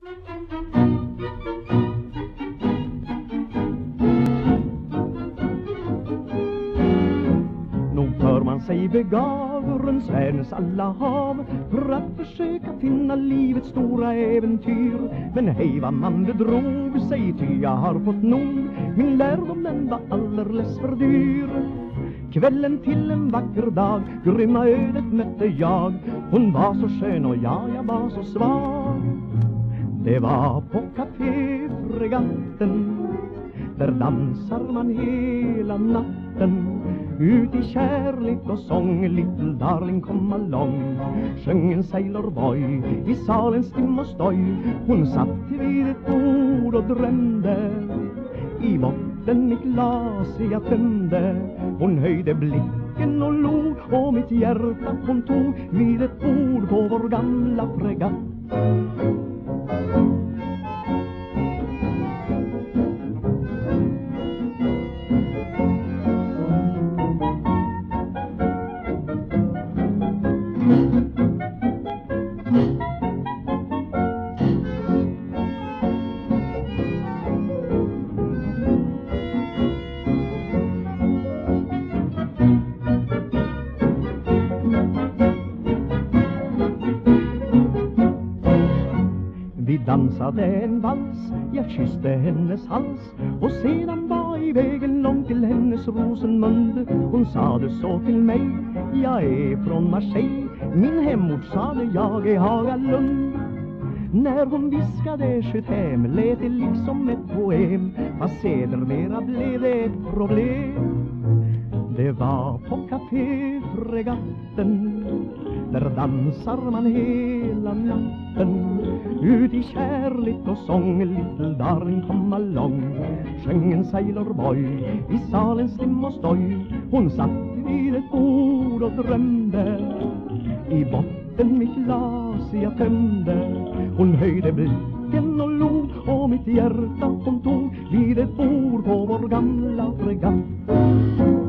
Nog tar man sig begav runt världens alla hav för att försöka finna livets stora äventyr. Men hej vad man bedrog sig, ty jag har fått nog. Min lärdom den var alldeles för dyr. Kvällen till en vacker dag, grymma ödet mötte jag. Hon var så skön och jag var så svag. Det var på Café Fregatten, där dansar man hela natten. Ut i kärlek och sång, little darling kom along. Sjöng en sailorboy i salens stim och stoj. Hon satt vid ett bord och drömde. I botten mitt glas jag tömde. Hon höjde blicken och log, och mitt hjärta hon tog vid ett bord på vår gamla fregatt. Vi dansade en vals, jag kysste hennes hals och sedan var i vägen långt till hennes Rosenmund. Hon sade så till mig, jag är från Marseille, min hemort sade jag är Hagalund. När hon viskade sköt hem lät det liksom ett poem, fast sedermera blev det ett problem. Det var på Café Fregatten, där dansar man hela natten. Ut i kärlek och sång, little darling kom along. Sjöng en sailorboy i salens stim och stoj. Hon satt vid ett bord och drömde. I botten mitt glas jag tömde. Hon höjde blicken och log, och mitt hjärta hon tog vid ett bord på vår gamla fregatt.